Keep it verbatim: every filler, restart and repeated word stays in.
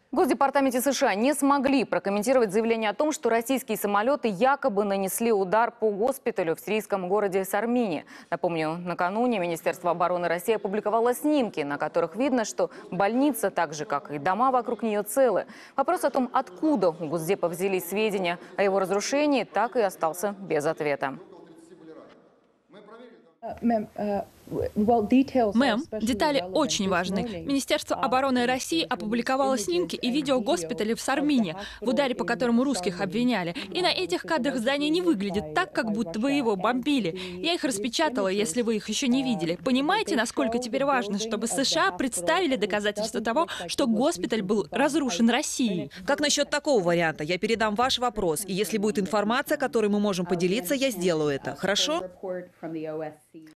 В Госдепартаменте США не смогли прокомментировать заявление о том, что российские самолеты якобы нанесли удар по госпиталю в сирийском городе Сармини. Напомню, накануне Министерство обороны России опубликовало снимки, на которых видно, что больница, так же как и дома вокруг нее, целы. Вопрос о том, откуда у Госдепа взялись сведения о его разрушении, так и остался без ответа. Мэм, детали очень важны. Министерство обороны России опубликовало снимки и видео госпиталя в Сармине, в ударе по которому русских обвиняли. И на этих кадрах здание не выглядит так, как будто бы его бомбили. Я их распечатала, если вы их еще не видели. Понимаете, насколько теперь важно, чтобы США представили доказательства того, что госпиталь был разрушен Россией? Как насчет такого варианта? Я передам ваш вопрос, и если будет информация, которой мы можем поделиться, я сделаю это. Хорошо?